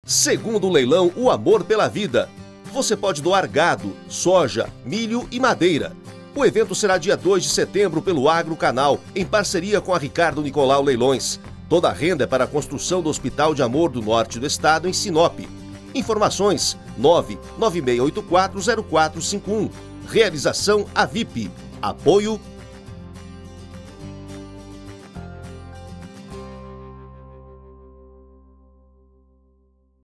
Segundo leilão O Amor pela Vida. Você pode doar gado, soja, milho e madeira. O evento será dia 2 de setembro pelo Agro Canal, em parceria com a Ricardo Nicolau Leilões. Toda a renda é para a construção do Hospital de Amor do Norte do Estado, em Sinop. Informações 996840451. Realização AVIP. Apoio